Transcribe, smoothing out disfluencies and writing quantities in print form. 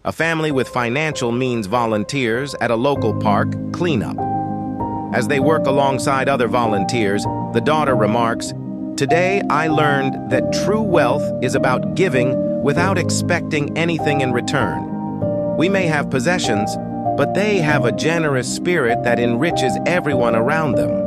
A family with financial means volunteers at a local park cleanup. As they work alongside other volunteers, the daughter remarks, "Today I learned that true wealth is about giving without expecting anything in return. We may have possessions, but they have a generous spirit that enriches everyone around them."